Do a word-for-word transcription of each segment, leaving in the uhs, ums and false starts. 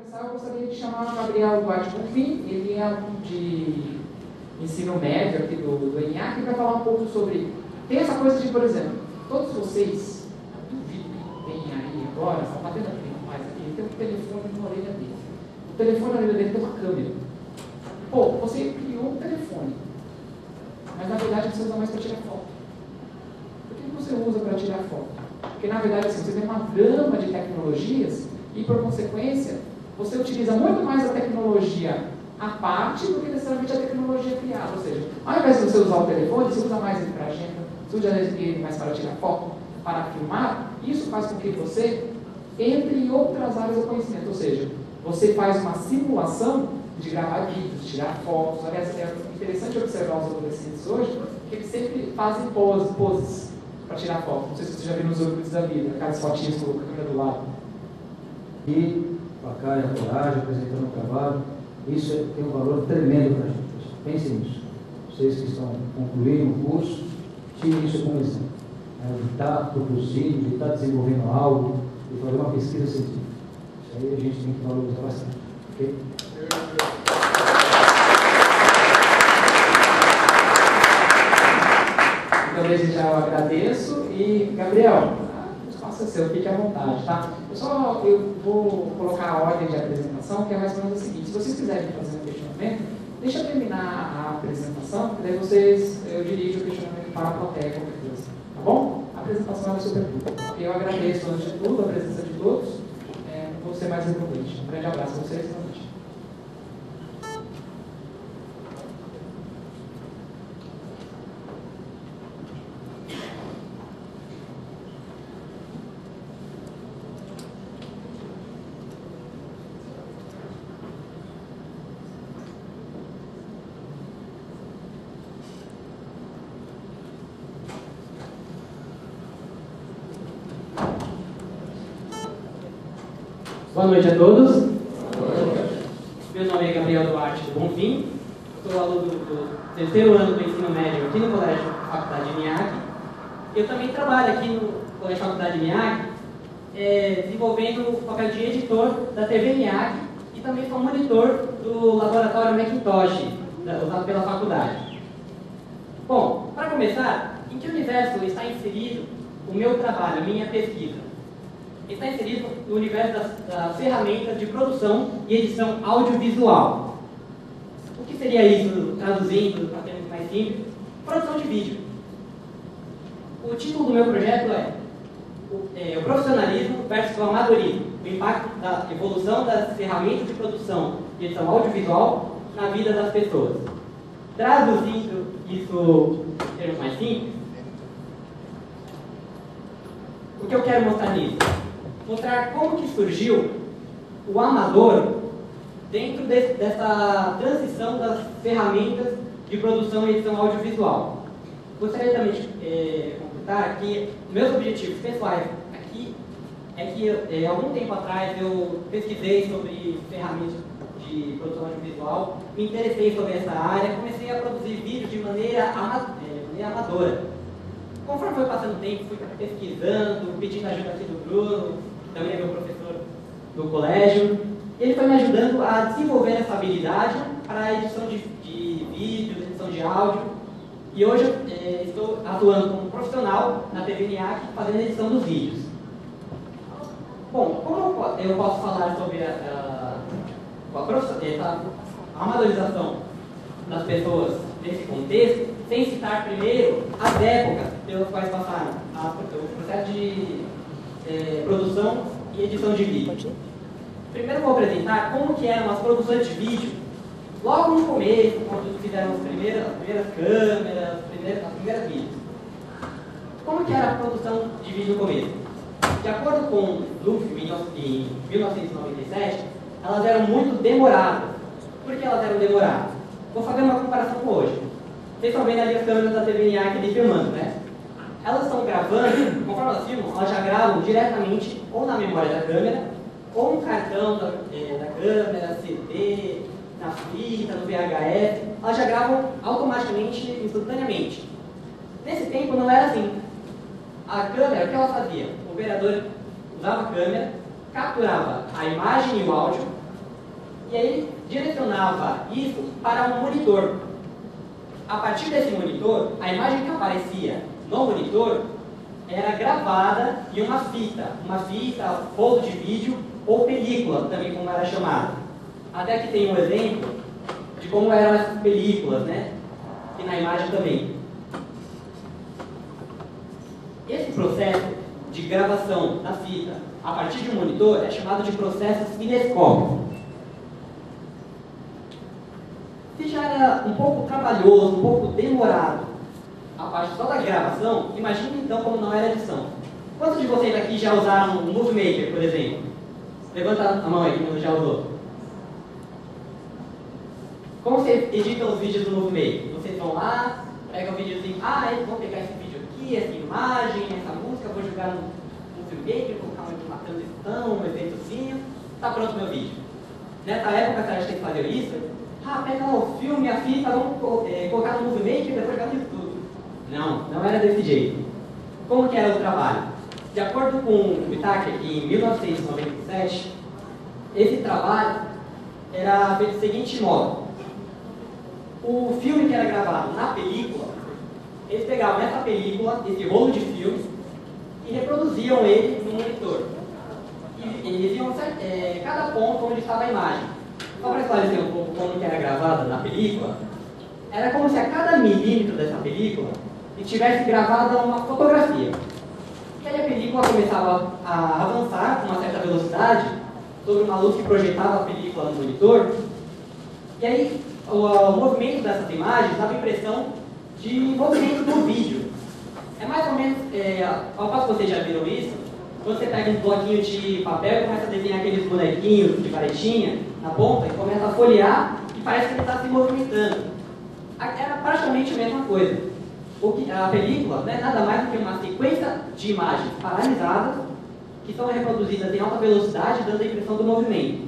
começar, eu gostaria de chamar o Gabriel Duarte Bonfim. Ele é aluno de ensino médio aqui do, do N A C, que vai falar um pouco sobre... Tem essa coisa de, por exemplo, todos vocês, eu duvido que tem aí agora, está batendo aqui, rapaz, aqui, tem um telefone na orelha dele. O telefone na orelha dele tem uma câmera. Pô, você criou um telefone, mas na verdade você usa mais para tirar foto. Por que você usa para tirar foto? Porque na verdade assim, você tem uma gama de tecnologias e por consequência você utiliza muito mais a tecnologia à parte do que necessariamente a tecnologia criada. Ou seja, ao invés de você usar o telefone, você usa mais ele para agenda, você usa ele mais para tirar foto, para filmar. Isso faz com que você entre em outras áreas do conhecimento. Ou seja, você faz uma simulação de gravar vídeos, tirar fotos. Aliás, é interessante observar os adolescentes hoje, que eles sempre fazem poses, poses para tirar foto. Não sei se você já viu nos Orkut da vida, aquelas fotinhas com a câmera do lado. E com a cara e a coragem, apresentando o trabalho, isso é, tem um valor tremendo para a gente. Pensem nisso. Vocês que estão concluindo o curso, tirem isso como exemplo. É, de estar produzindo, de estar desenvolvendo algo, de fazer uma pesquisa científica. Isso aí a gente tem que valorizar bastante. Ok? Então, desde já eu agradeço. E, Gabriel, o espaço é seu, fique à vontade, tá? Eu só eu vou colocar a ordem de apresentação, que é mais ou menos a seguinte: se vocês quiserem fazer um questionamento, deixa eu terminar a apresentação, que daí vocês, eu dirijo o questionamento para a plateia, qualquer coisa, tá bom? A apresentação é super pública. Eu agradeço, antes de tudo, a presença de todos. É, não vou ser mais redundante. Um grande abraço a vocês. Boa noite. Boa noite a todos. Meu nome é Gabriel Duarte Bonfim, sou aluno do terceiro ano do ensino médio aqui no Colégio Faculdade N A C. Eu também trabalho aqui no Colégio Faculdade N A C, é, desenvolvendo o papel de editor da T V N A C e também sou monitor do laboratório Macintosh, usado pela faculdade. Bom, para começar, em que universo está inserido o meu trabalho, a minha pesquisa? Está inserido no universo das, das ferramentas de produção e edição audiovisual. O que seria isso, traduzindo para termos mais simples? Produção de vídeo. O título do meu projeto é o, é, o profissionalismo versus o amadorismo, o impacto da evolução das ferramentas de produção e edição audiovisual na vida das pessoas. Traduzindo isso em termos mais simples, o que eu quero mostrar nisso? Mostrar como que surgiu o amador dentro de, dessa transição das ferramentas de produção e edição audiovisual. Gostaria também de é, completar que meus objetivos pessoais aqui é que, é, algum tempo atrás, eu pesquisei sobre ferramentas de produção audiovisual, me interessei sobre essa área, comecei a produzir vídeos de maneira, ama, é, maneira amadora. Conforme foi passando o tempo, fui pesquisando, pedindo ajuda aqui do Bruno, também é meu professor do colégio. Ele foi me ajudando a desenvolver essa habilidade para a edição de, de vídeos, edição de áudio. E hoje eu é, estou atuando como profissional na T V N A C, fazendo a edição dos vídeos. Bom, como eu posso falar sobre a, a, a, essa amadorização das pessoas nesse contexto, sem citar primeiro as épocas pelas quais passaram a, o processo de é, produção e edição de vídeo. Primeiro vou apresentar como que eram as produções de vídeo logo no começo, quando fizeram as primeiras, as primeiras câmeras, as primeiras, as primeiras vídeos. Como que era a produção de vídeo no começo? De acordo com o Luffy, em mil novecentos e noventa e sete, elas eram muito demoradas. Por que elas eram demoradas? Vou fazer uma comparação com hoje. Vocês estão vendo ali as câmeras da T V N A C ali filmando, né? Elas estão gravando, conforme elas filmam, elas já gravam diretamente ou na memória da câmera, ou no cartão da, é, da câmera, C D, na fita, no V H S, elas já gravam automaticamente, instantaneamente. Nesse tempo não era assim. A câmera, o que ela fazia? O operador usava a câmera, capturava a imagem e o áudio, E aí ele direcionava isso para um monitor. A partir desse monitor, a imagem que aparecia no monitor era gravada em uma fita, uma fita, rolo de vídeo ou película, também como era chamada. Até que tem um exemplo de como eram essas películas, né? E na imagem também. Esse processo de gravação da fita a partir de um monitor é chamado de processo cinescópico. Se já era um pouco trabalhoso, um pouco demorado a parte só da gravação, imagine então como não era edição. Quantos de vocês aqui já usaram um Movie Maker, por exemplo? Levanta a mão aí, quem já usou. Como vocês editam os vídeos do Movie Maker? Vocês vão lá, pegam o videozinho, ah, eu vou pegar esse vídeo aqui, essa imagem, essa música, vou jogar no Movie Maker, vou colocar uma transição, um efeitozinho, está pronto o meu vídeo. Nessa época, se a gente tem que fazer isso, ah, pega o filme, a fita, vamos é, colocar no Movie Maker e depois jogar no YouTube. Não, não era desse jeito. Como que era o trabalho? De acordo com o Whittaker, em mil novecentos e noventa e sete, esse trabalho era feito do seguinte modo. O filme que era gravado na película, eles pegavam essa película, esse rolo de filme, e reproduziam ele no monitor. E eles iam é, cada ponto onde estava a imagem. Só para esclarecer um pouco como que era gravada na película, era como se a cada milímetro dessa película tivesse gravada uma fotografia. E aí a película começava a avançar com uma certa velocidade sobre uma luz que projetava a película no monitor. E aí o, o movimento dessas imagens dava a impressão de movimento do vídeo. É mais ou menos, é, ao passo que vocês já viram isso, quando você pega um bloquinho de papel e começa a desenhar aqueles bonequinhos de paretinha na ponta e começa a folhear e parece que ele está se movimentando. Era praticamente a mesma coisa. O que, a película não é nada mais do que uma sequência de imagens paralisadas que são reproduzidas em alta velocidade, dando a impressão do movimento.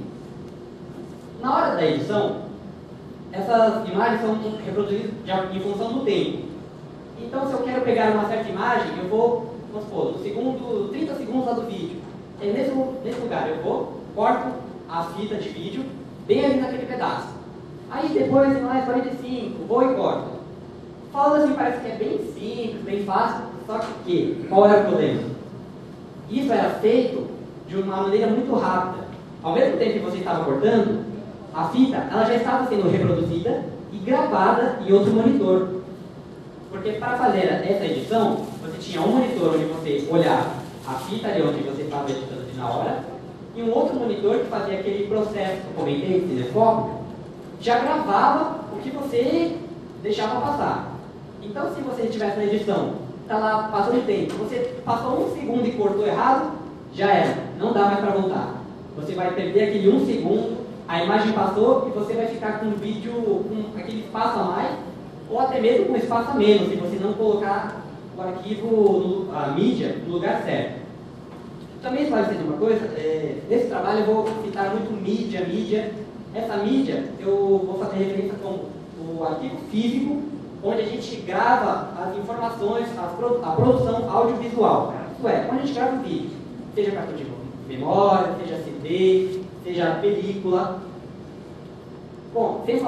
Na hora da edição, essas imagens são reproduzidas em função do tempo. Então, se eu quero pegar uma certa imagem, eu vou, vamos supor, no segundo, trinta segundos lá do vídeo. É nesse, nesse lugar, eu vou, corto a fita de vídeo, bem ali naquele pedaço. Aí depois, mais quarenta e cinco, vou e corto. Falando assim, parece que é bem simples, bem fácil, só que, qual era o problema? Isso era feito de uma maneira muito rápida. Ao mesmo tempo que você estava cortando, a fita ela já estava sendo reproduzida e gravada em outro monitor. Porque para fazer essa edição, você tinha um monitor onde você olhava a fita ali onde você estava editando na hora, e um outro monitor que fazia aquele processo que eu comentei, cinescópio, já gravava o que você deixava passar. Então, se você estivesse na edição, está lá passando o tempo, você passou um segundo e cortou errado, já era, não dá mais para voltar. Você vai perder aquele um segundo, a imagem passou e você vai ficar com um vídeo com aquele espaço a mais, ou até mesmo com espaço a menos, se você não colocar o arquivo, a mídia, no lugar certo. Também esclarecendo uma coisa, é, nesse trabalho eu vou citar muito mídia, mídia. Essa mídia eu vou fazer referência com o arquivo físico, onde a gente grava as informações, as produ a produção audiovisual. Isso é, onde a gente grava o vídeo, seja cartão de memória, seja C D, seja película. Bom, sem